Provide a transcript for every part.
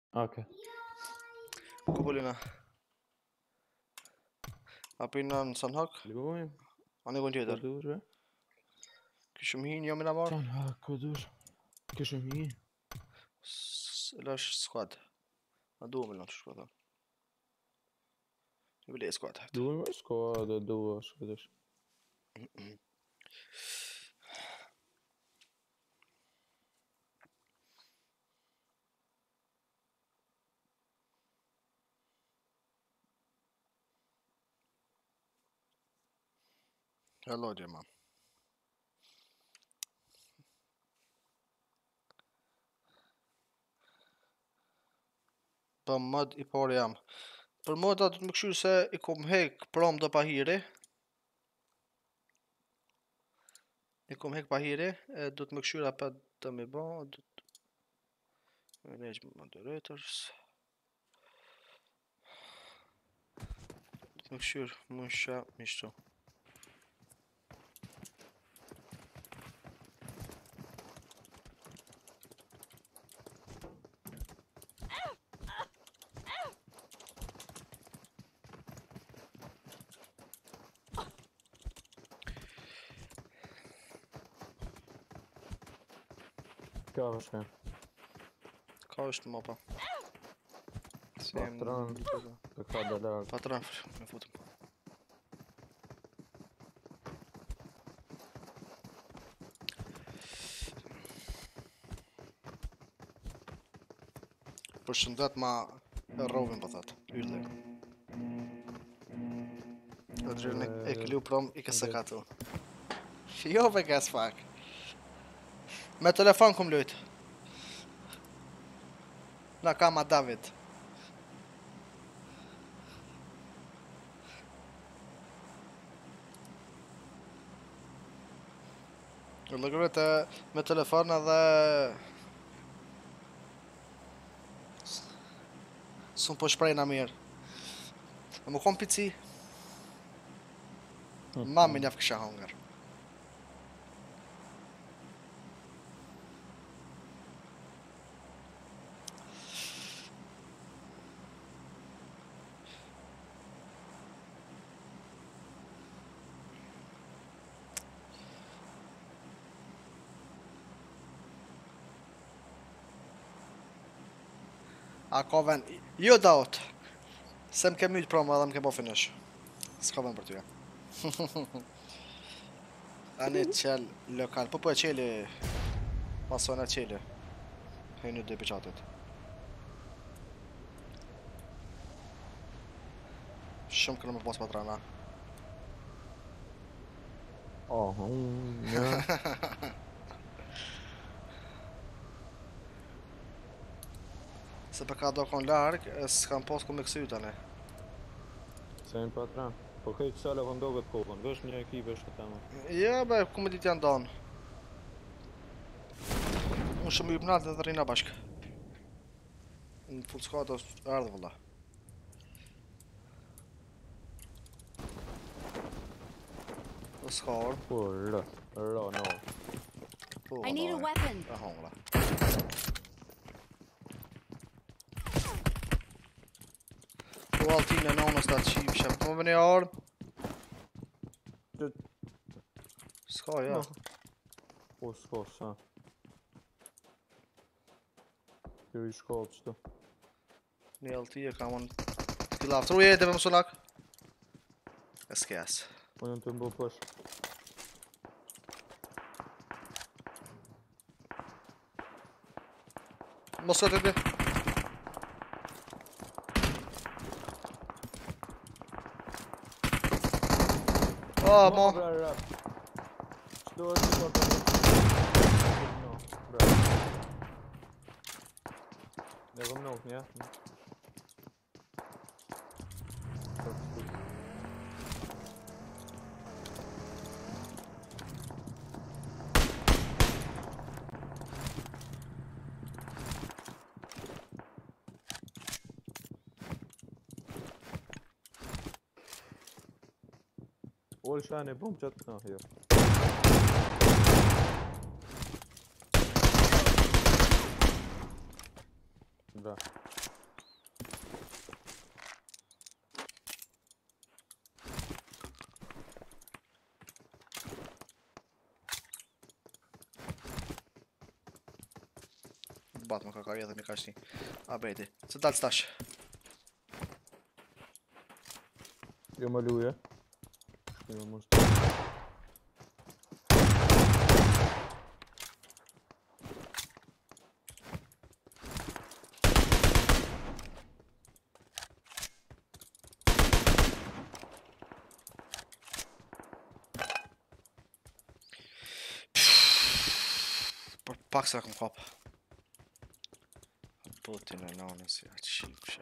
Okej. Ku polina. Hapina në Sanhak, Lugojmë. anë ku tjetër. Kudur. Kishim hin jo me na marr. Tan ha kudur. Kishim një. Lash squad. A duam me lash squad. Ju vële squad. Duhem me skuadë, dua shkëtesh. Hello dear man. Për mod i parë jam. Për moda do të më këshyr se i kom hek prom do pahiri. I kom hek pahiri, do të më këshyr apë të me ba, do të... Manage moderators. Do të më këshyr musha mishtu. Ka është. Ka është më pa. Patron. Të ka dalar. Patron, me futëm. Përshëndet ma Robin po thot. Ylle. Adrian e këllu prom i këse ka tu. Jo me gas fuck. Me telefon kum lujt. Na kama David. Lëgërët me telefon edhe... Sun po shprejna mirë. E më kom pici. Mami njaf kësha hunger. A ka ven... Jo daut. Se m'ke mytë promo edhe m'ke po finish. S'ka ven për tyja. Ani qel lokal. Po e qeli... Pason e qeli. Hejnë dhe piqatit. Shumë kënë me pas patrana. Oh, ja. Se për ka do kon larg, s'kam pas ku me kësy tani. Se në patron. Po këj qësale këndo këtë kokën. Vesh një ekip është të tema. Ja, be, ku me dit janë danë. Unë shumë i bënat dhe të rina bashkë. Në full squad është ardhë vëlla. Dhe s'ka orë. Po, rë, no. Po, I need a weapon. E hongra. Po altin e nonës të atë qivë shëmë. Po më vëni orë. S'ka, ja. Po, s'ka, sa. Kjo i shkallë qëto. Një alti e kam unë. T'ki laftru jetë e me më sunak. E s'kes. Po jënë të mbo pësh. Mos këtë të Oh, mo. Qdo është të të no, bra. Ne kom nok, nja? Ol shane bom qatë në jo. Bra. bat më ka edhe me kashni. Abeti. Se dalë stash. Jo më luje. Jo më shtu. Por pak sa kom kap. Botin e nanës ja qifsha.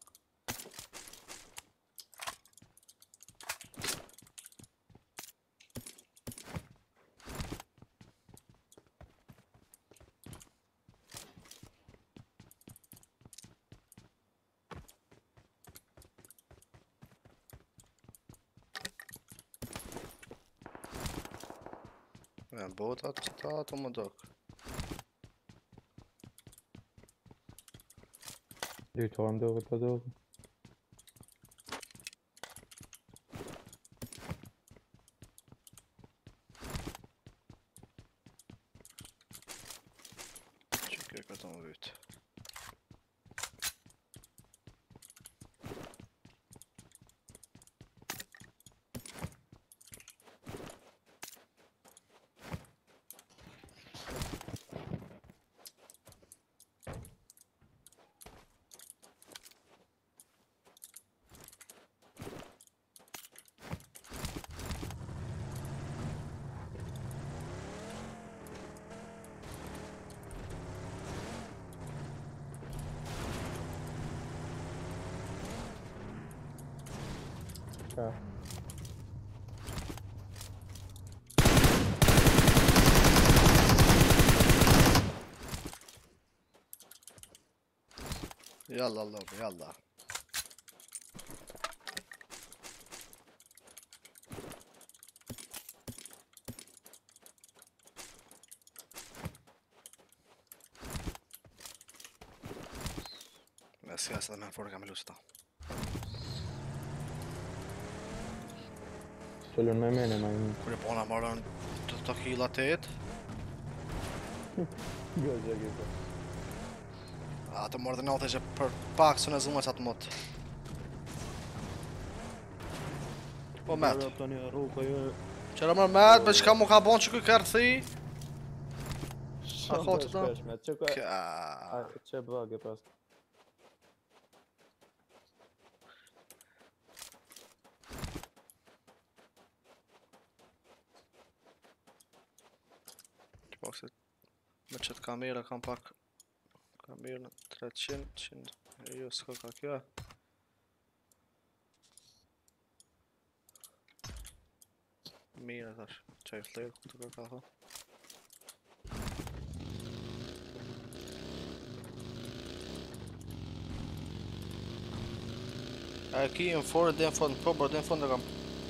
Ja, botat që ta ato më dok. Dyta ndodhet pa dodhet. Që kërë këto më vytë. Ka. Yalla Allah, yalla. Bes ja sa me forë kam lusta. Qëllën me mene ma imë. Kur e pona marrën të killa 8. Gëzë e gjithë. Ato morë dhe 90 që për pak së në zumë që atë motë. Po met. Tani rruga jo. Qëra mërë met, për çka mu ka bon që kuj kërë thi? Sa hotë të? me që ka. Ka... Që bëgë pas. Pak se me qëtë kamera kam pak kamerën 300, 100, e jo s'ka ka kjo. Mire thash, qaj flerë ku të ka tha. A ki në forë dhe në fund, po bërë dhe në fund e kam.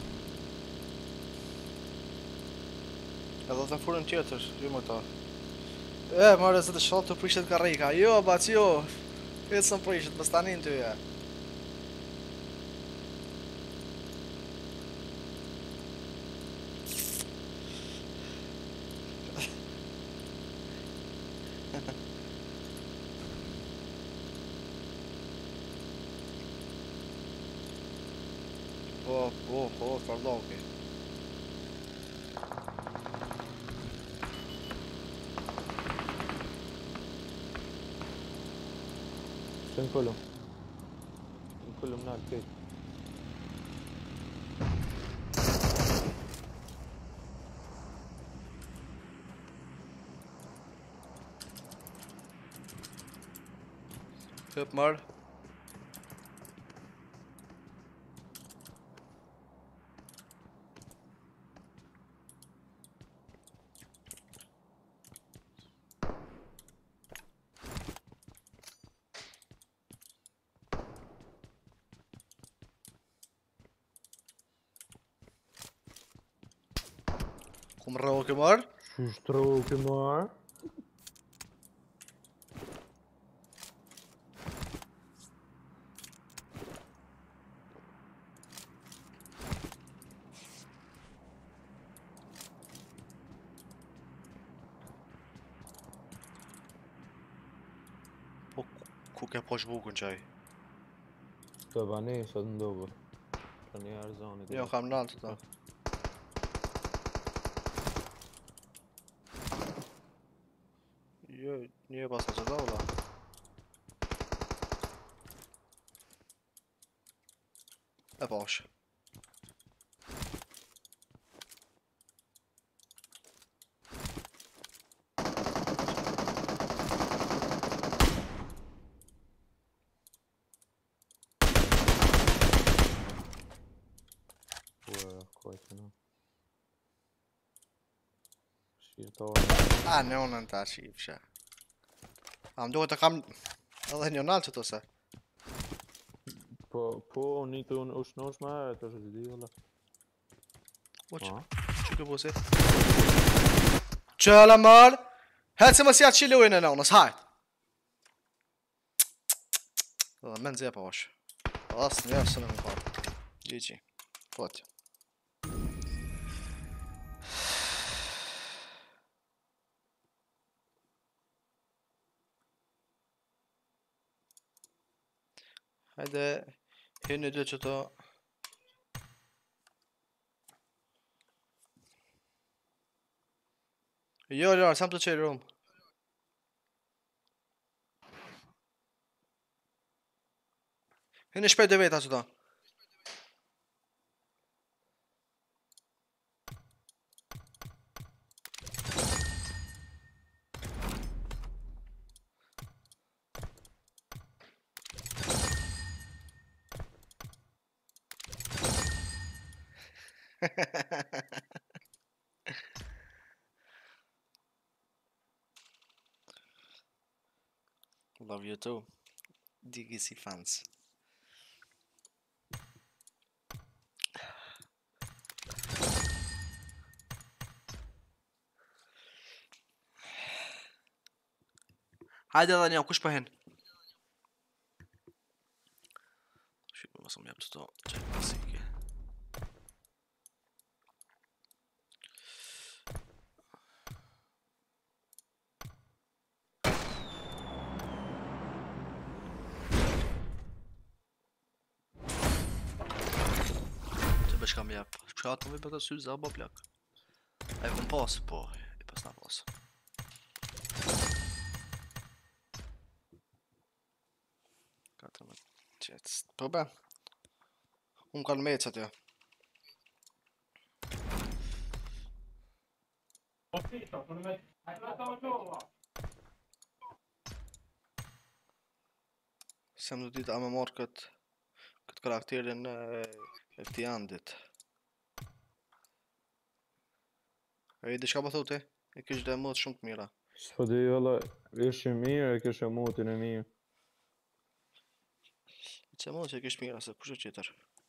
Edhe dhe në furën tjetër, jo më ta. Mare se të shalë të prishet ka rejka. Jo, bac, jo. Këtë së më prishet, më stanin të ja. Farloki. Sen كلهم كلهم هناك كيف Këp marë. Ku më rrëvo ke marë? Shtru ke marë. ku ke posh bukën qaj. Të banesa të ndogër. Që një arzoni Jo, kam naltë ta. Jo, një pas në që da ula. E pash. Kojtë në. Shqirtarë. A, në unë në ta qifësha. A, më duhet të kam edhe një nalë që të se. Po, një të unë është në është ma e të është di, valla. Uq, që ke busi? Qëla mërë! Hëtë se më si atë që lujnë e në unës, hajt! Dhe me nëzje pa është. Asë njërë së në më parë. GG. Potë. Hajde, hynë dy që të... Jo, Lërë, sam të qërë rumë. Hynë shpejt dhe veta që të. Love you too. DGC fans. Hajde edhe një, kush për hen? Shqipë, mësë më jep të to, që e klasike. Që bësh kam jep, shpësha të më i për të sy, zë abo plak. A i kom pasë, po, i pas na pasë. Po be, unë kanë mecë atje. Se më du ditë a me marrë këtë karakterin e këti andit. E i di shka po thote? E kështë dhe mod shumë të mira. S'po di, valla, ishë mirë e kështë motin e mirë. Që mod që e kështë mira, se kush e qitër.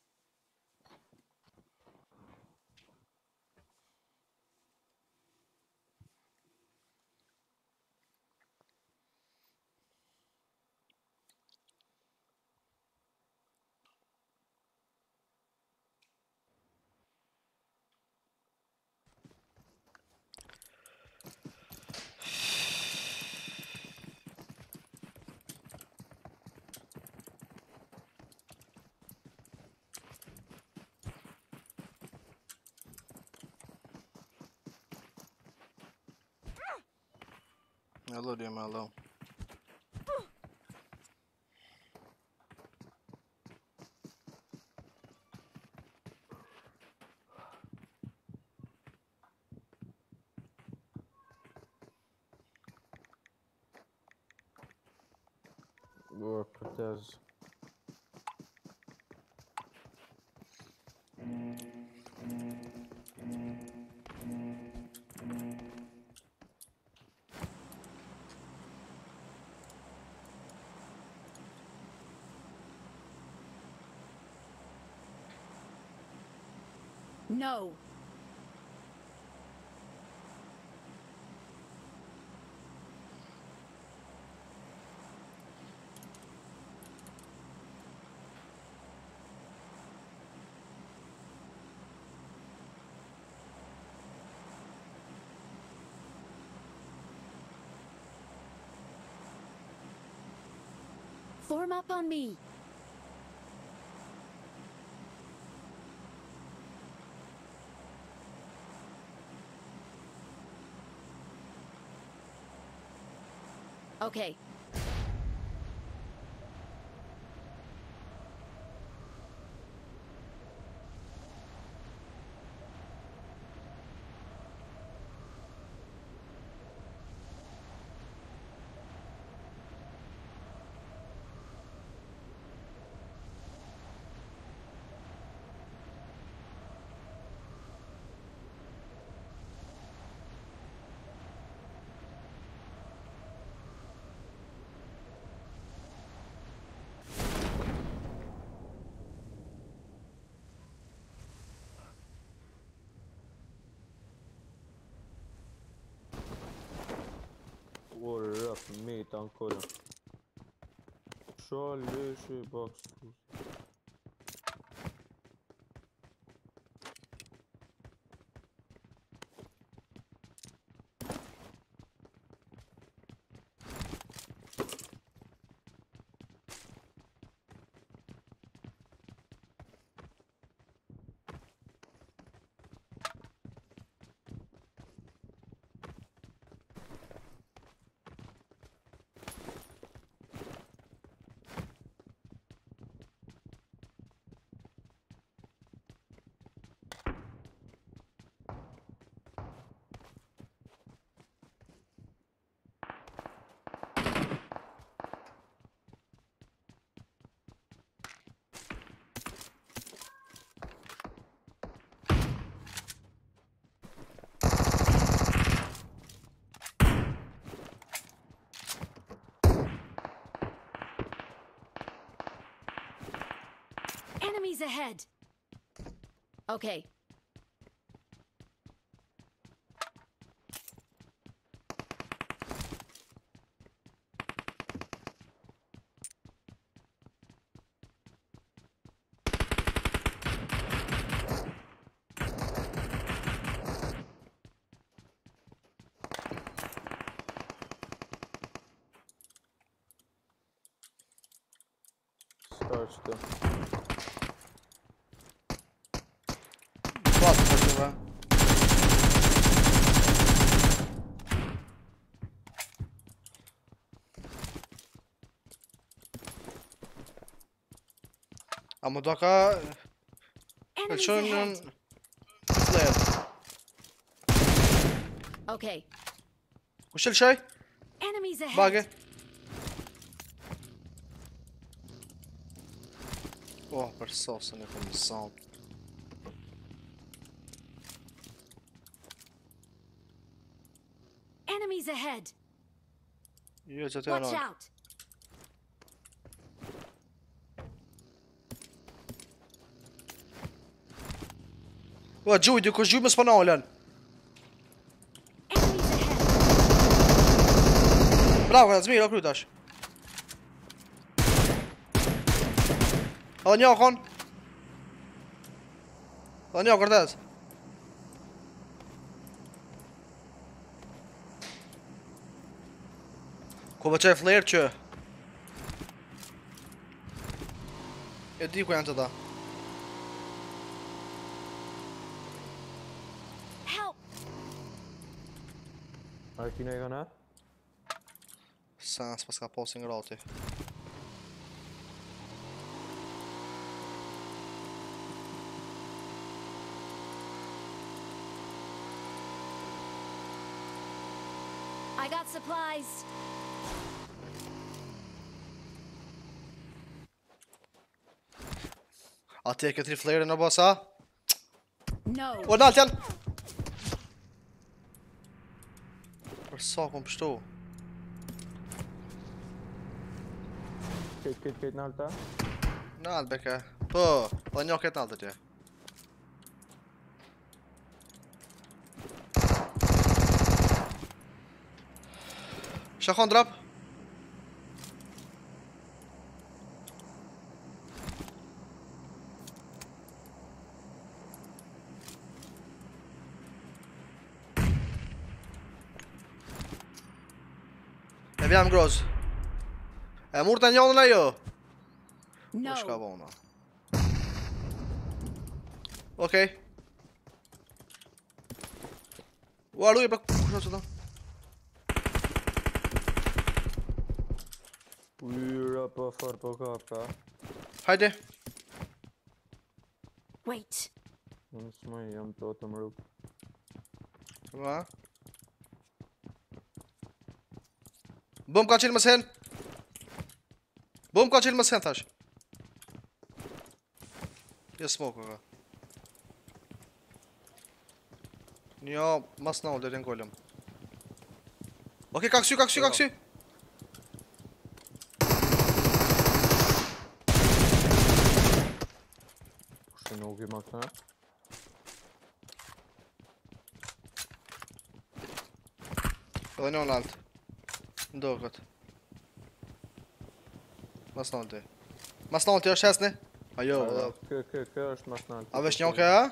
Hello dear, hello. Bërë për tezë. No. Form up on me. Okay. Ora, meta ancora. Scioglie, box. Enemies ahead. Okay. Starçtı. Bak bakayım. Ama doka Enemies schon ahead. flare. Okay. وش الشاي؟ Enemies ahead. باقي. اوه برصاص انا يكون الصوت. Enemies ahead. يوجد Watch هنا. out. وجو يدك وجو مسبنا الان. Enemies ahead. برافو يا زميلي اكلو داش. هذا نيوخون. هذا نيوخ قرداز. كوبا شايف فلير شو؟ يديك وين انت ذا؟ Help. Aqui não é ganar. Sans pas ska passing rati. I got supplies. اعطيك 3 فلير انا باسا. No. ونالت يلا. برصاكم بشتو. Kate na alta. نال بك. بو ونيوك نالت جا. شخون ضرب. Vediamo Gross. Murta njallën ajo. No. Shka vona. Okej. Ładuję, brak... Kurwa, co to? Pyra på fart på kaka. Hajde. Wait. Smijam to tam rób. Va. Bum ka qilë më sen. Bum ka qilë më sen, thash. Je smoke ka. Jo, mas në ullë, dhe n'gollëm. Okej, ka kësy, ka kësy, ka kësy. Kushtë nuk i maksa. Edhe një në altë. Ndo këtë. Mas në ullë. Mas në ullë, është hesni? Ajo, valla. Kë është mas naltë. A vesh një ke, a?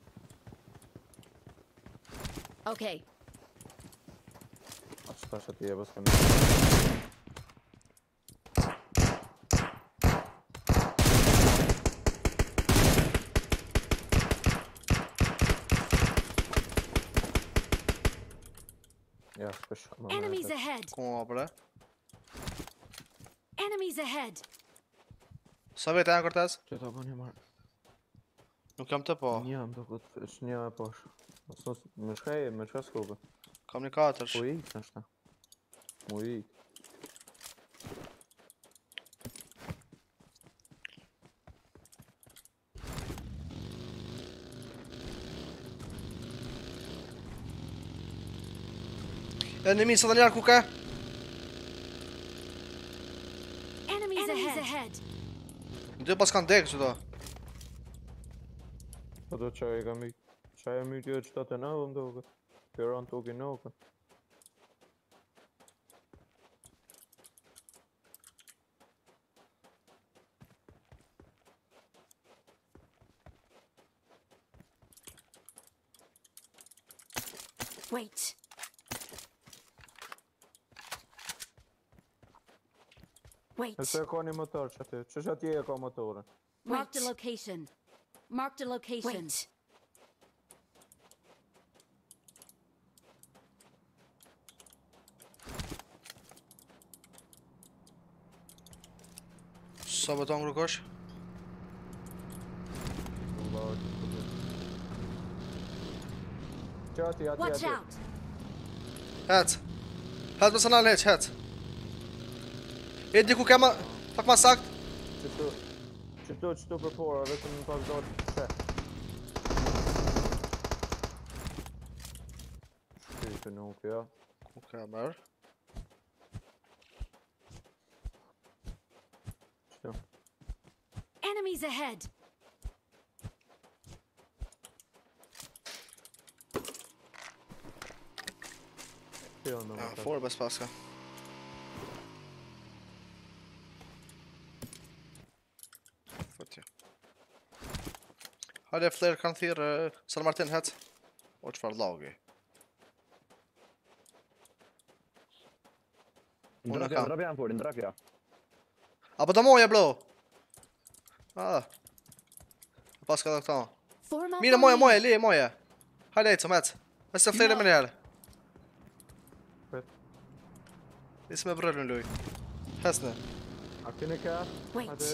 Okay. Atë tash ati e bësë kënë. Ja, shpesh. Enemies ahead. Kuma, bre. Enemies ahead. Sa vete janë kërtes? Që ta bëni marë. Nuk jam të po. Një më të këtë, është një e posh. Me shka skope. Kam një 4. Po i, është ta. Mu i. Enemy sa të njarë ku ka? Enemies ahead. Ndë pas kanë dekë që do. Ato qaj e kam i. Qaj e mytjo e qëta të nëvë më doke. Kjeron të oki nëke. Wait. Wait. E se ka një motor që aty. Që atje e ka motore. Marked a location. Marked a location. Wait. Sa beton kërkosh? Që ati. Watch out. Hec. Hec më së nalë heq, hec. E di ku kema, pak ma sakt. Qëto për pora, vetëm në pak dorë që. Shkritë nuk, ja. Ku ka mërë? Qëto. Enemies ahead. Jo, në më të. Forë bes paska. Fëtje. Hajde, flare kanë thirë, San Martin, hec. O, qëfar lagi. Unë kam. Ndrap janë fori, ndrap ja. Apo të moja, bro. Paska dhe këta. Form up. Mire, moja, li, moja. Hajde, ecëm, hec. Me se flare me njerë. Nisë me brëllën luj. Hesne. A këni ka? Wait.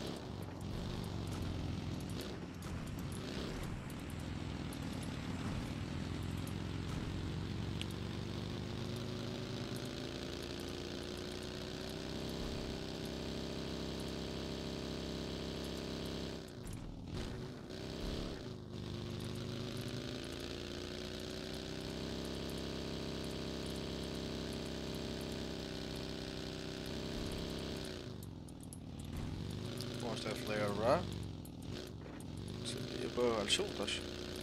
Është e flare, bra. Se ti e bërë alë shumë tash.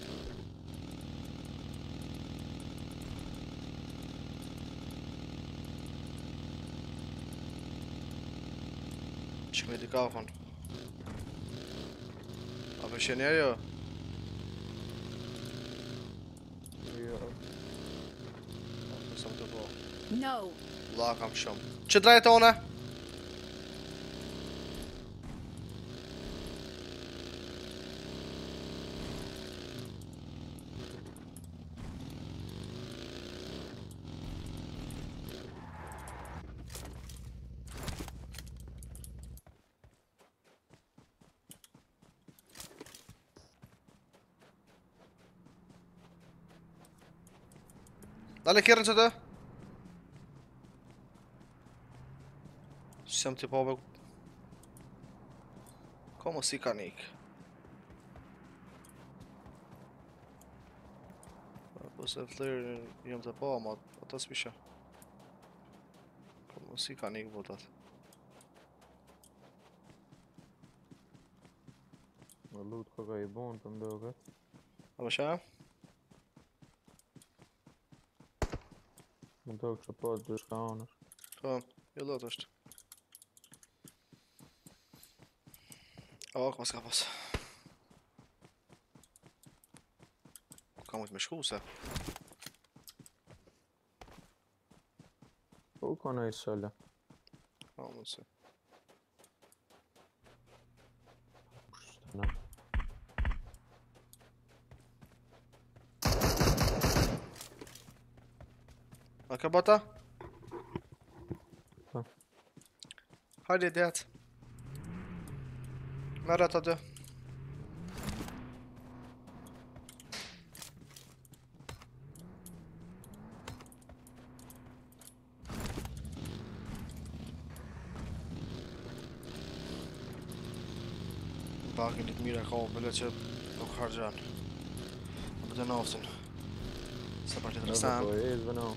Që me di kafën. A për sheni ajo? Jo. Nësëm të po. No. La kam shumë. Që drejtë one? Dale kirren që të? Sem të pove... Ka mos i ka nik. Po se flirë jam të pa, ma ata s'pisha. Ka mos i ka nik votat. Më lut ka i bon të mdoket. A më shë? Më do kështë po të shka anësh. Po, jo lot është. O, ka s'ka pas. Ka mujt me shku se. Po u ka në i sëlle. Ka mujt se. Na. A ka bata? Po. Hajde djetë. Merë ata dy. Bagin ditë mire ka bële që nuk hargjan. Në bëtë naftin. Se për të të rësam. Po e zve no.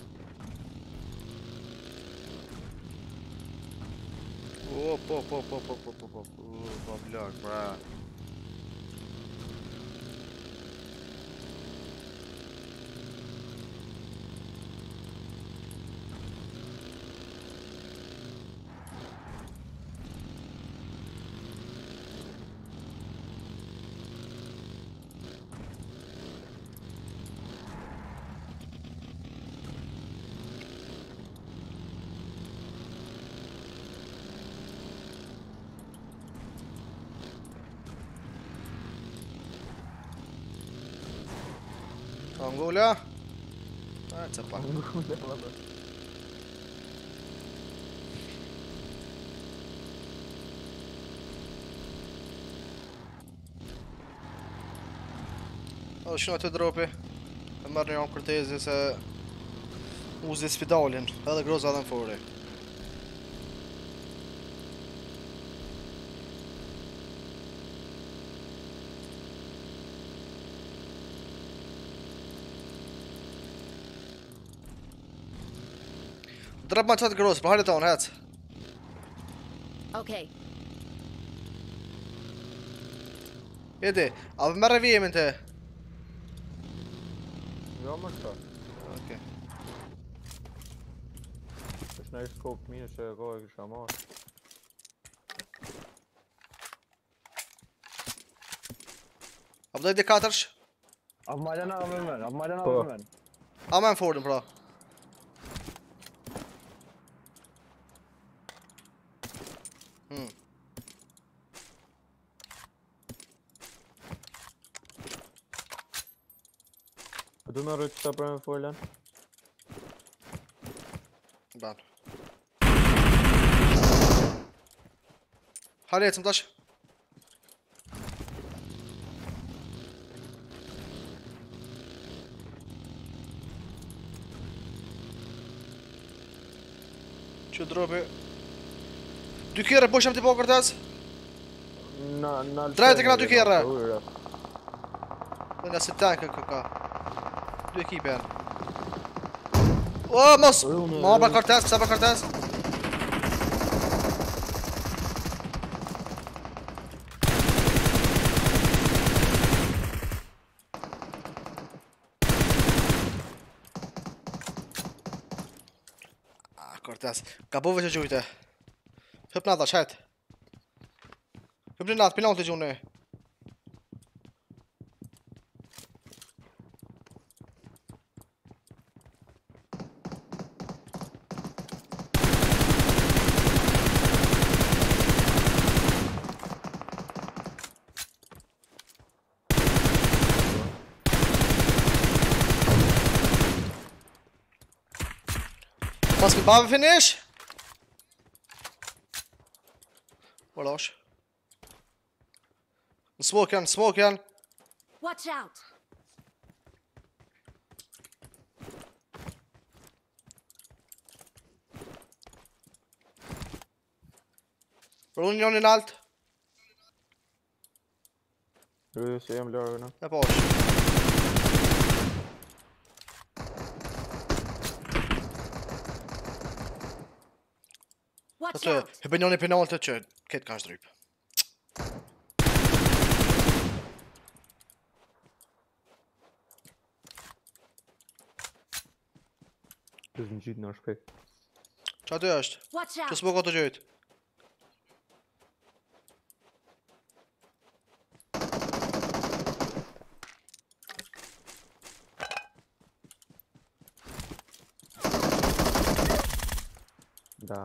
Po blok, bra. Angola? Ah, c'è pa. O, shuna të dropi. E marrë një anë kërtezi se... Uzi spidalin, edhe groza edhe në fori. Drap ma qatë grosë, për hajde tonë, hec. Okay. Jedi, a për merre vijemin të? Jo më shka. Okej. është në i skop mirë që e ka e kësha marrë. A për dojtë i katërsh? Av Mariana av men, av Mariana Po. av men. A me në fordin, pra. A du me rrët që ta për me folën? Ban. Hajde, ecëm tash. Që dropi. Dy kere po shem t'i po kërtes? Drejt e këna dy kere. Dhe nga si tank ka. Dy ekipe janë. O, mos! Ma për kërtes, pësa për kërtes? Kërtes, ka bove që gjujte. Hëp nata, shet. Hëp në natë, pilon të gjune. Pas me bave finish? Valash. Smoke janë. Watch out. Rullin Johnny allt. Du ser om lagren. Det är på oss. Watch Så out! hur Johnny penalt att köra. Kit kan stryp. Lezëm gjitë në shpejt. Qa të është? Watch Që out! s'po këtë gjyt? Da.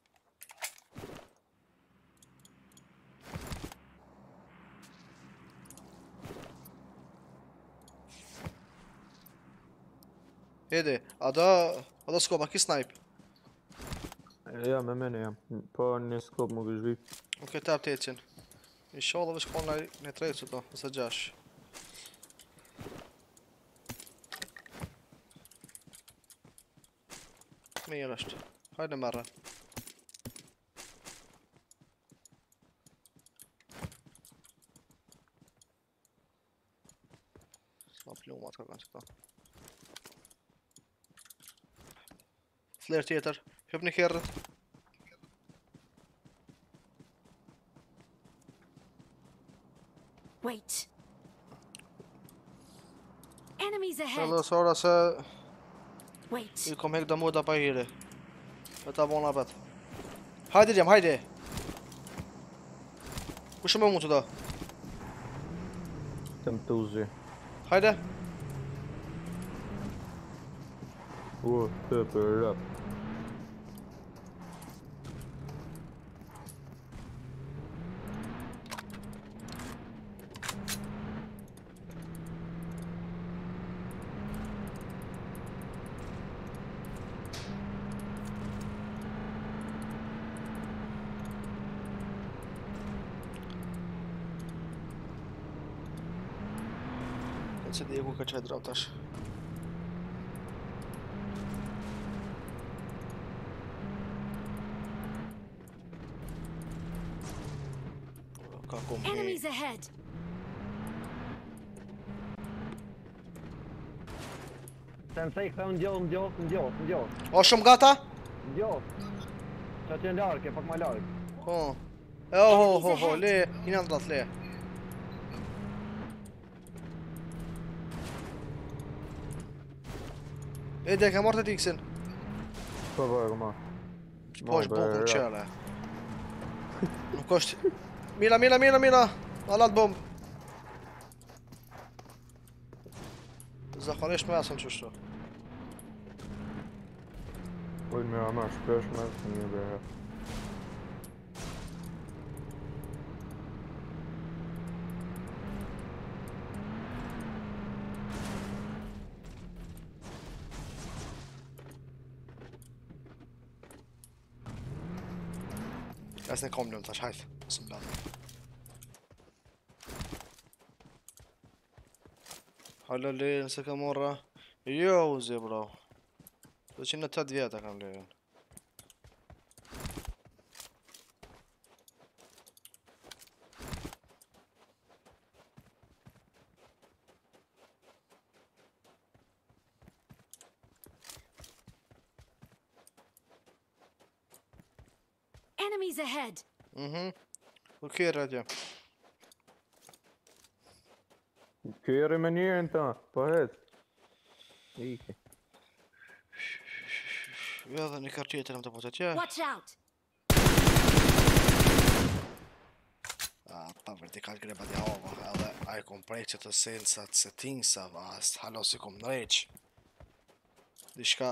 Hedi, ada skopa ki snipe. Ja, me mene jam. Po një skop më gëzhvip. Okej, tap të ecin. Inshallah veç kon në tretë sot, ose 6. Mirë është. Hajde marrë. S'ma plumat ka kanë që ta. Flare tjetër. Hyp një herët. Wait. Enemies Edhe ahead! sora se Wait. I kom hek da muda pa hiri. Me ta bona vet. Hajde jam, hajde. Ku shumë mund të da? Të më të uzi. Hajde. Të për rap. Se di ku ka qaj drap tash. Ka kom një. Enemies ahead! Sensei, këta unë gjohë. O shumë gata? Gjohë. Qa që në larkë, pak ma larkë. Po. Ho, le, i në ndrat, le. Ede, ka marrë të tiksin. Po, e këma. Po është bombë në qele. Nuk është... Mira. Alat bombë. Zakonisht me asën qështu. Ujnë me ama shpesh me të një behe. Jasne kom njëm tash, hajt. Së mbladhe. Halo lejën se ka morra. Jo, uzi bro. 208 vjeta kam lejën. Enemies ahead! Ku kjerë atje? Kjeri me njërin ta, po het. Ike. Jo dhe një kërë tjetër në të potet, ja. Watch out! Pa vertikal grebat ja ova, edhe a i kom prejqë të sensat, settingsat, halo si kom nëreq. Dishka...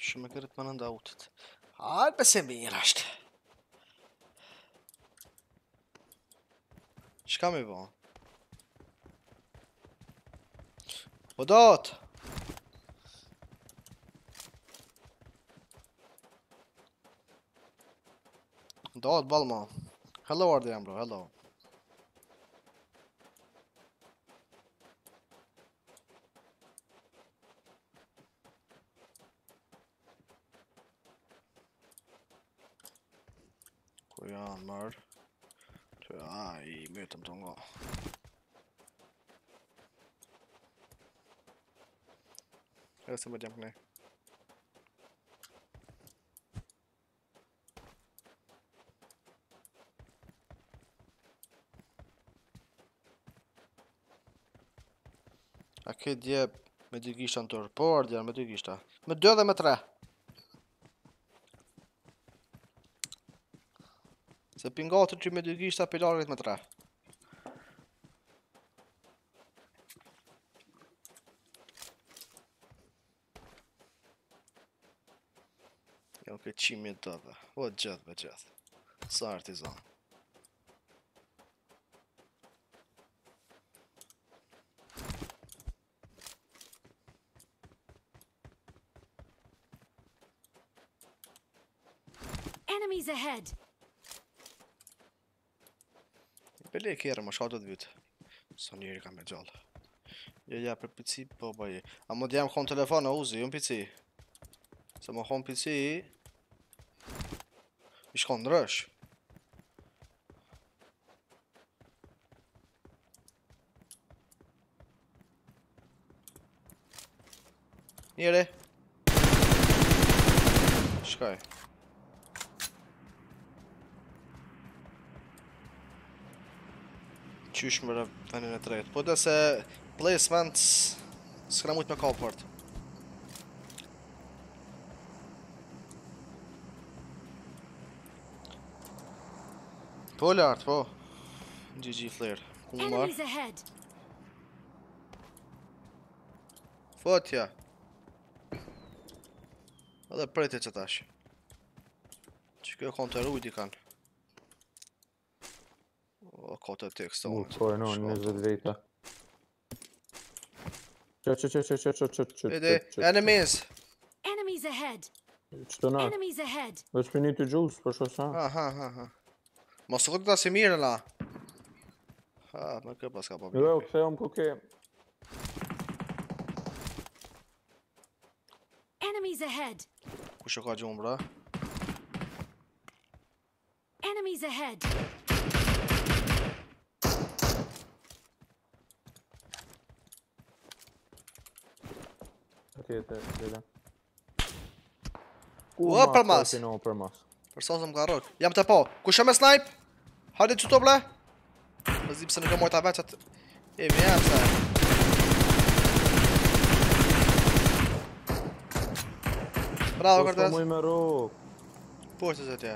Shumë e kërët më nënda utët. Hajtë pëse mirë ashtë. Shka mi bo? Po dot! Dot, balma. Hello Ardian bro, hello. Ku janë mërë? I mytëm të nga. E se më djemë këne. A ke dje me 2 gishta në tërë? Po, Ardian, me 2 gishta. Me 2 dhe me 3. Se pingatër që me 2 gishta, pilarit me 3. Jo, ke qimi të dhe. O, gjithë, be gjithë. Sa artizan. Enemies ahead. Bele e kjerë, më shka do të vytë. Sa njeri ka me gjallë. Ja, për pici, po baje. A më djemë konë telefon, a uzi, unë pici. Se më konë pici... I shkon në rësh. Njeri. Shkaj. Qysh më rëvenin e tretë. Po dhe se placements s'këna mujt me kapërt. Po lartë, po. GG flare. Ku më marë? Enemies ahead. Fotja. Edhe prejti që tash. Që kjo kontër ujdi kanë. O, ka të tekst të unë. Po, no, 20 vejta. Që. Ede, enemies. Enemies ahead. Qëtë na? Enemies ahead. Veç për një të gjusë, për shosa. Aha. Mos të këtë ta si mirë la. Ha, me kë pas ka po Jo, këthejom ku ke. Enemies ahead. Kush e ka gjumë, bra? Enemies ahead. Tjete. Ua, për mas. No, për mas. Për sa më ka rrët. Jam të po. Kush e me snipe? Hajde që të ble? Për zi pëse në ka mojta veqat. E vjen se. Bravo, Po, Kërtes. muj me rrug. Po, që se tje.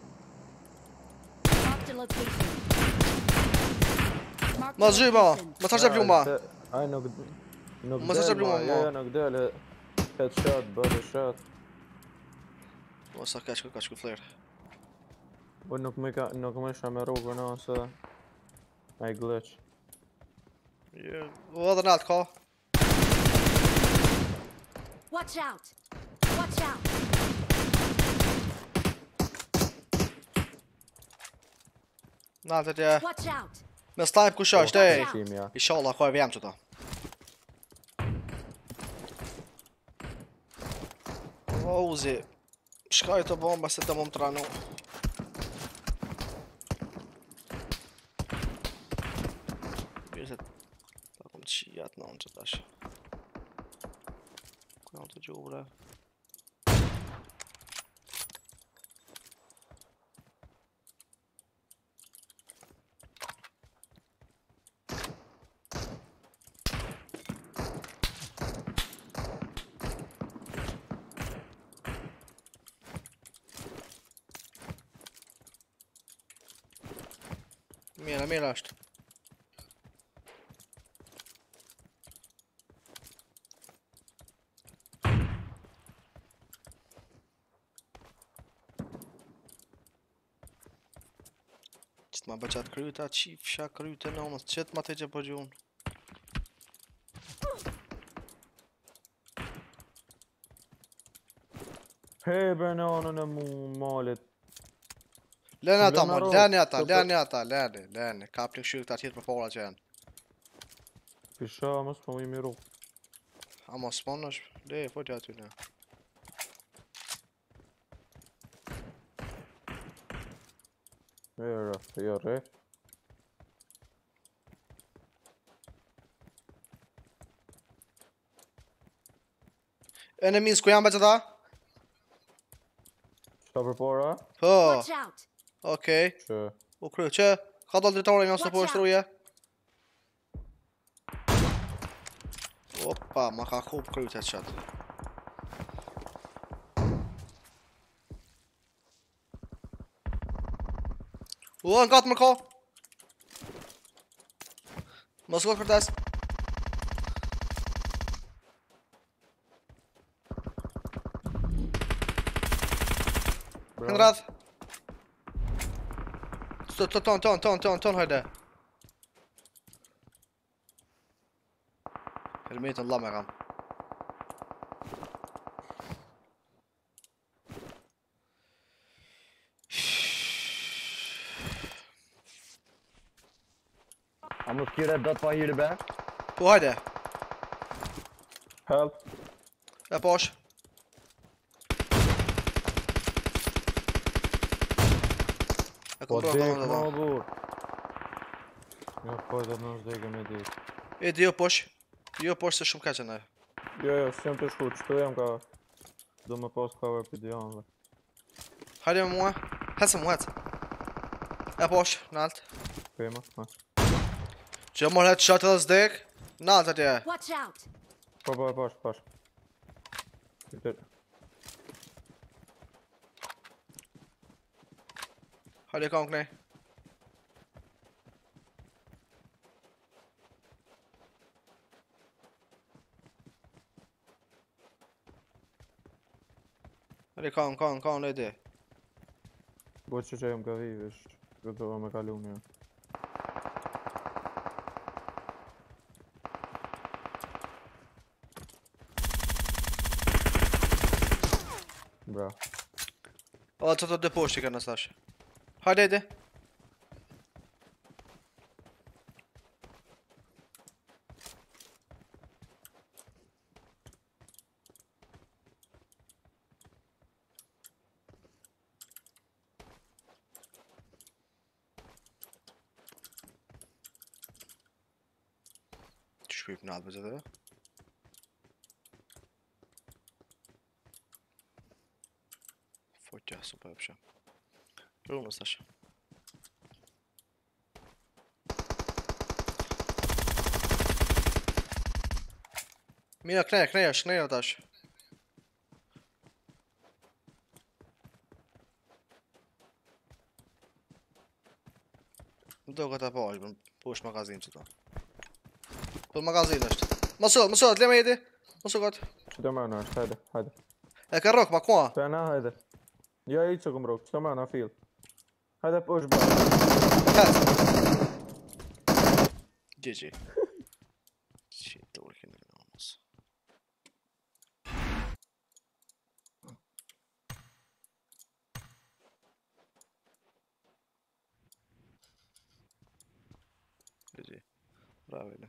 Marked a location. Marked a Ma zhy, ma. location. Ma thash e pluma. Aj, nuk Më se që pluma, Jo, ma. nuk del. Headshot, body shot. O, sa ka shku flare. Po nuk më isha me rrugë në ose... Aj glitch. O, edhe në atë ka. Watch out. Watch out. Në atë tje. Watch out. Me snipe kush është, ej. Shimja. Inshallah, ka e vjem që ta. O, uzi. Shkaj të bomba se të më më tranu. Mirë se... Ta kom qijat në unë që tash. Ku janë të gjuhë, bre? Mira është. Ma bëqat kryta, qifsha kryte në onës, qëtë ma të që po gjun. Hebe në anën e malit. Lene ata, Lene mo, ro, lene ata, të lene ata, lene. Ka plik shyrë këta tjetë për para që janë. Pisha, mos po mi miru. A mos spawn është, le, foti aty ne. Jo, re. Enemies, ku janë bëqë ata? Qa për para? Po, Watch out! okej. Që. U kry, që? Ka dollë dritore nga së po Watch out. shtruje? Opa, ma ka kup kryt e qatë. Në gatë më ka. Mos këtë kërtes. Kënë radh. Ton, hajde. Helmetën la me kam. A mos kire dot pa hiri be? Po hajde. Help. E posh. E Po kom dek pronë ma të bur. Jo, po edhe në shdeke me dik. Edi jo posh. Jo posh se shumë keqen e. Jo, s'jam të shku, qëto jam ka... Do me pas cover për dijanve. Hajde me mua. Hecë mu, hecë. E posh, nalt. Pema, ha. Që mor head shot edhe s'dek. Nalt atje. Watch out! Po, pash. Hajde kam kënej. Hajde kam, lejde. Bo që jam ka vivesh. Këtë me kalu një. Bra. O, të dhe poshti ka nëstash. Hajde, ejde. Që shpip në albe zëtë dhe? Fotja, super e pësha. Rrumë nëstash. Mira, kneja tash. Do këta po është, po është magazin që ta. Po magazin është. Mësot, le me jeti. Mësot. Që të mërë në është, hajde. E ka rok, ma kua. Pena, hajde. Ja i që këm rok, që të mërë në field. Hajde po është bra. GG. Shit, të urkin e në mos. GG. Bravo, ne.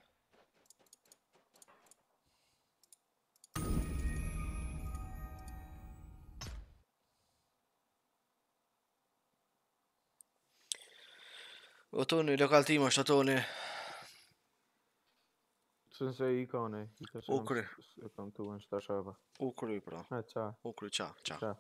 Otoni, lokal team është Otoni. Sën se i ka ne. Ukry. E kam tu në shtashava. Ukry, pra. Qa. Ukry, qa. Qa.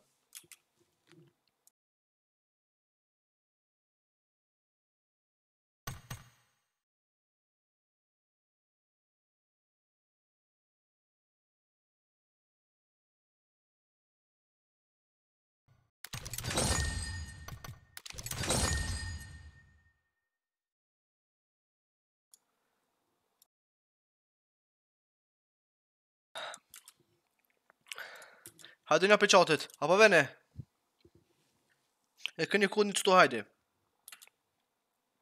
Hajde një për qatit, apo vene? E këni kodin që to hajde.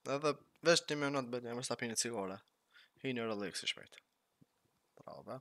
Edhe veç 1 minutë bëhet jam sta pini cigare. Hini relax i shpejt. Bravo.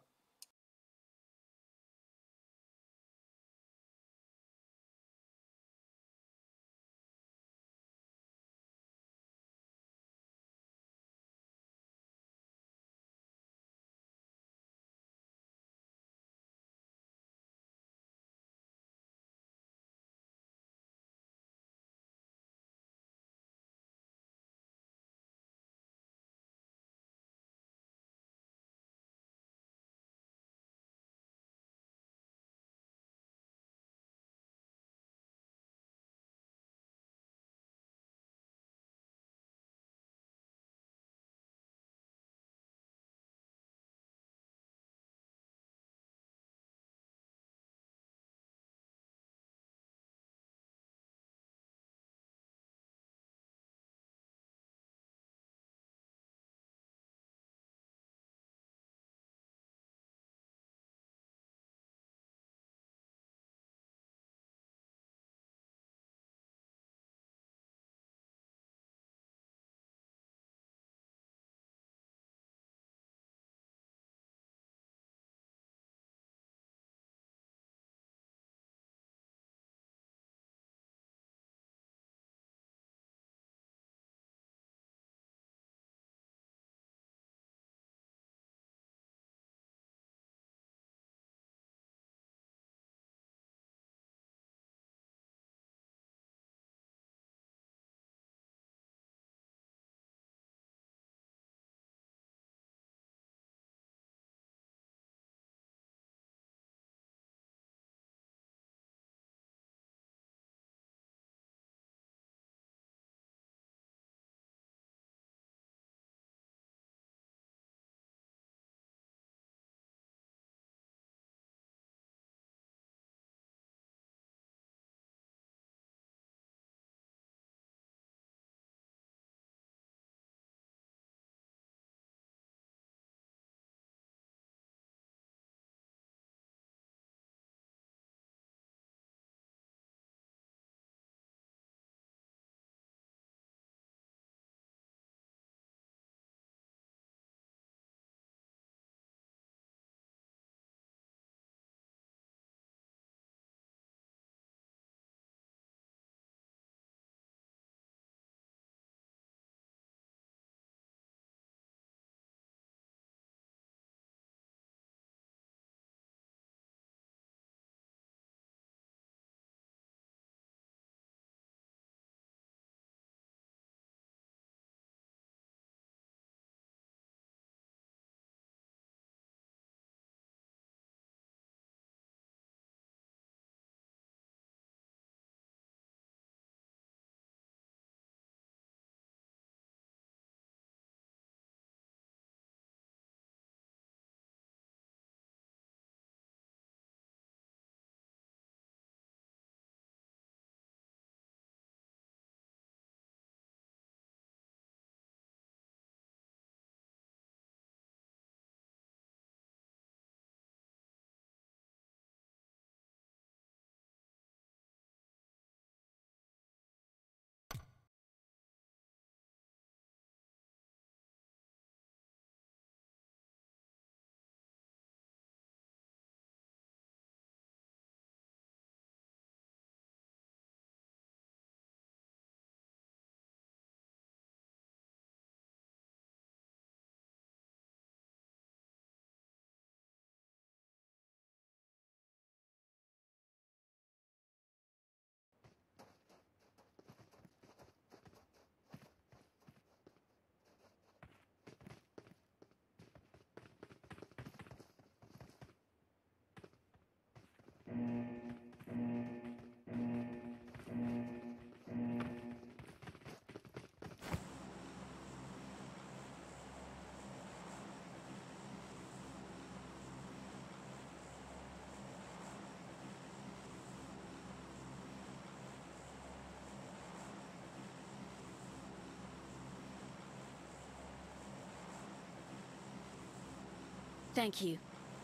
Thank you.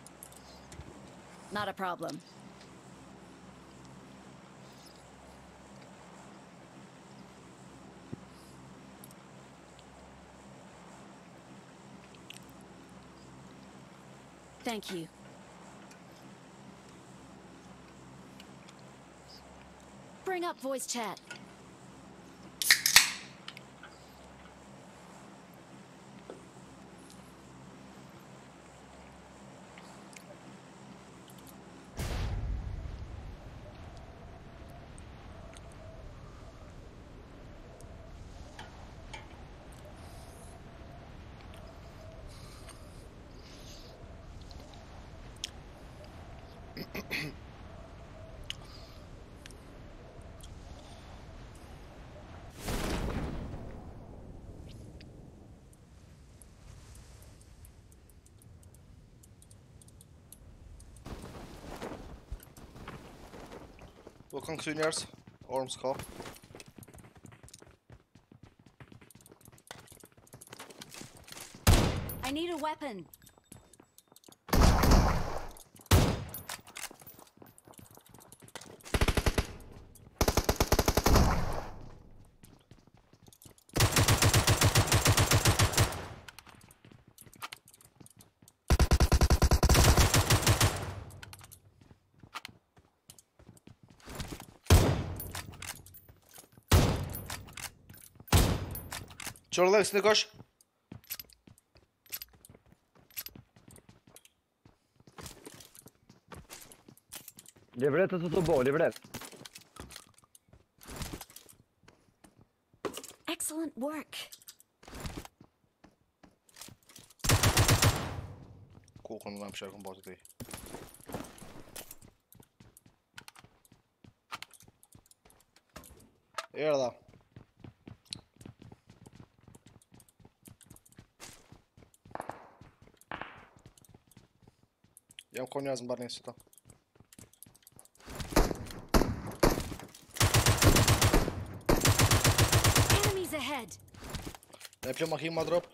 Not a problem. Thank you. Bring up voice chat. Welcome juniors. Ormskap. I need a weapon. Çorlak üstüne koş. Livrätt och så bra, livrätt. Excellent work. Kuukunnan bir şey yapın değil. Erda. Jam konia z barnej to. Enemies ahead. Najpierw Mahima drop.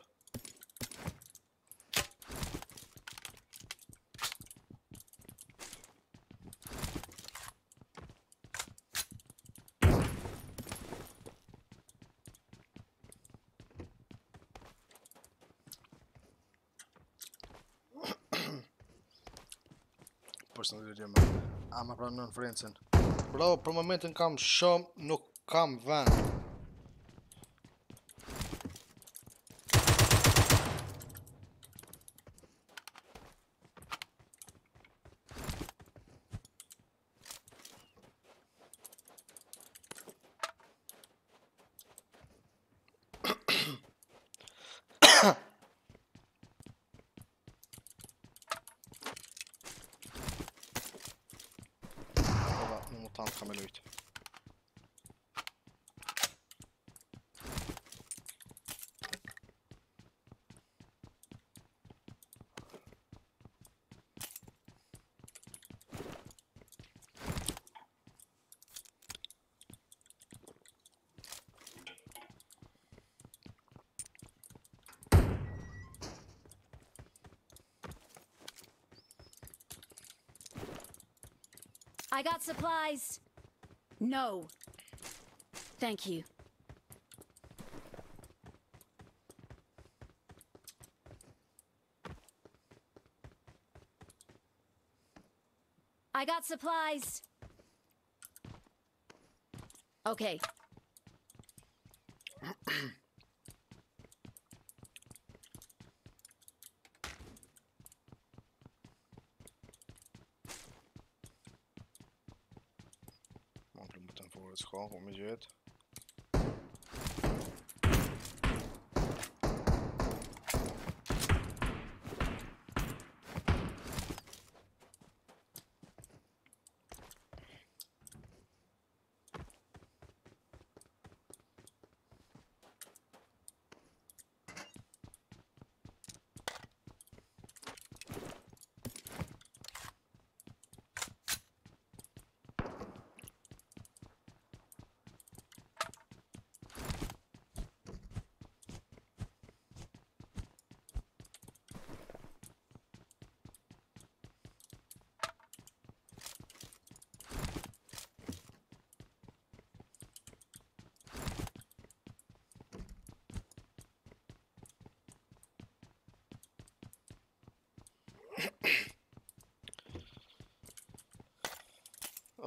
Personally, I'm a random friends. Bro, për momentin kam shumë, nuk kam vend. Në mutant kam e lujt. I got supplies. No. Thank you. I got supplies. Okay. Voor het school, om je het.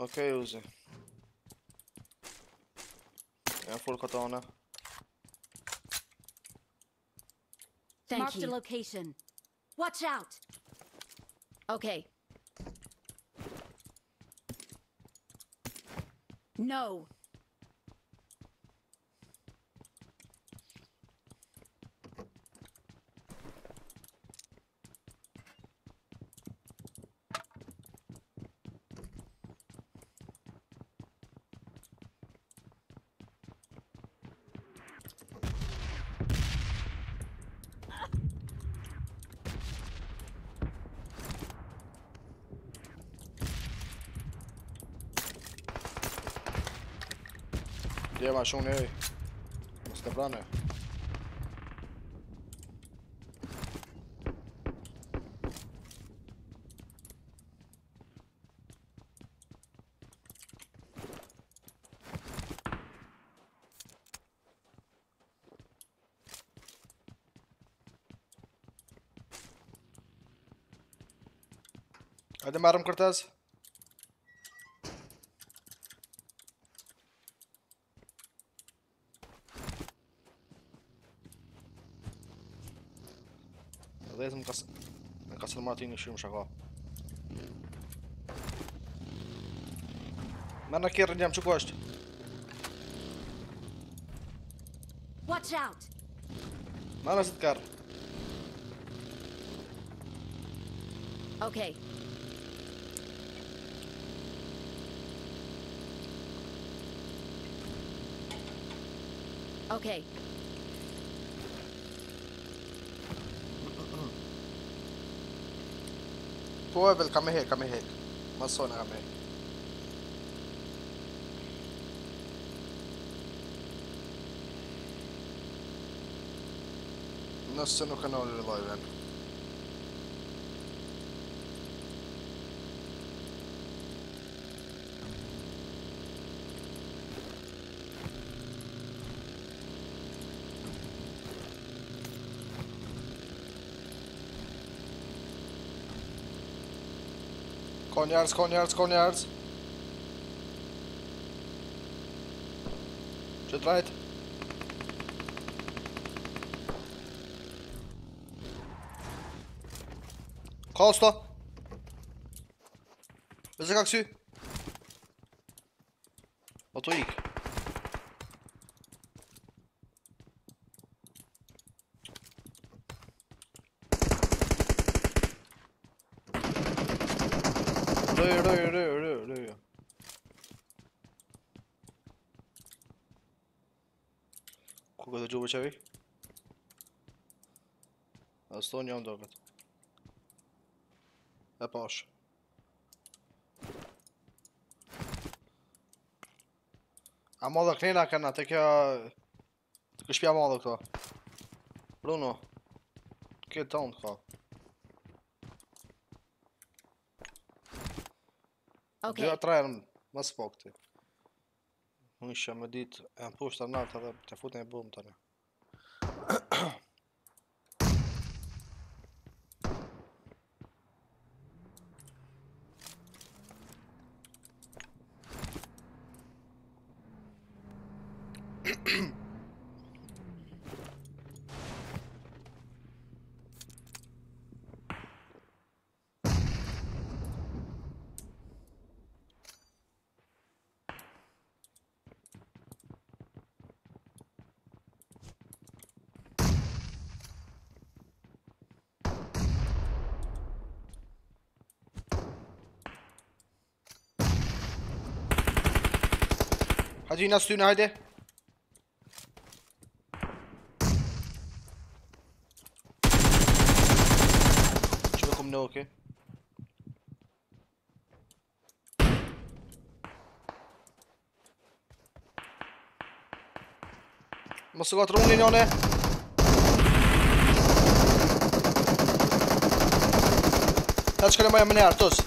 Okej, Uzi. Ja full katana. Thank Marked a you. location. Watch out! Okay. No. Det var schon ej. Måste bra nu. Hadi mermi Cortez. لازم نكسر مرتين شو شغال. ما انا كير رجع شو كوشت. Watch out! ما انا ستكر. Okay. Okay. توابل كم هيك كم هيك. ما صونا كم هيك. نص انه كانوا اللايفين. Konjards. Shit right. Kosta. Vezi kak sy. Auto ik. Røy. Ku këtë gjubë qevi? A sto një ndogët. E pash. A modë kënina këna, të kjo... Të këshpja modë këto. Bruno. Këtë tonë këto. Okay. Dyja trajnë më s'po këti. Unë isha me ditë e më pushtë të nartë edhe të futën e bumë të në. Hadi nasıl üstüne hadi. Çabuk ne okey. Måste gå tron in Jonny. Här ska det vara med här tos.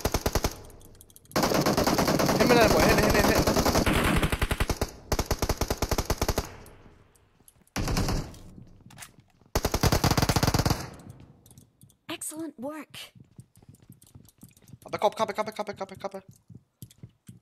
Hemmen boy, hen. Excellent work. Kappe.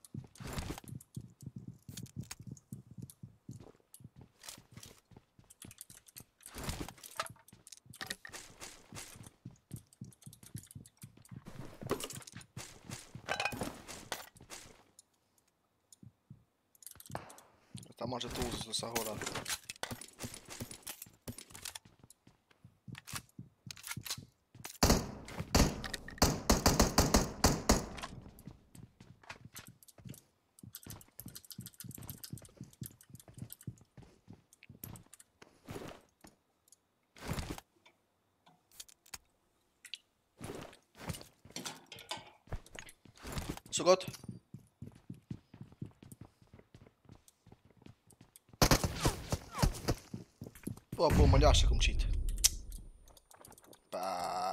Ta marrë të uzës në sahora. Sugot. Po, më lashë këm qitë. Pa.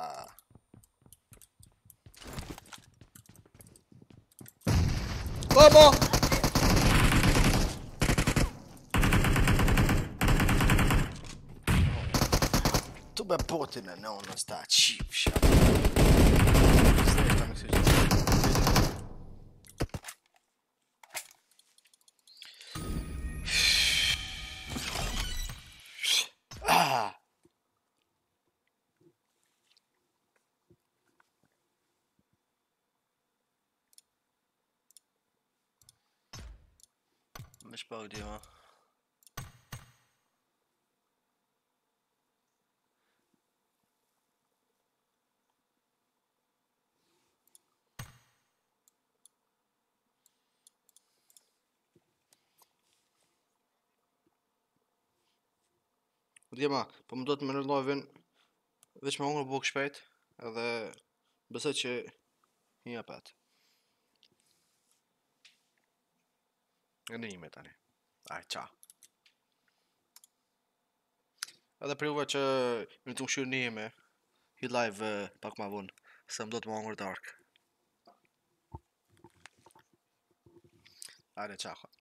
Po! Tu be potin e në sta qifsha. Sneshta me kësë gjithë. مش باودي ما Djema, po më do të më në live-in veç me hungër buk shpejt edhe besoj që një apet. Në ime tani. Aj, qa. Edhe për juve që më të më shyrë një ime, hi live pak ma vonë, se më do të më hungër dark. Ajde, qa.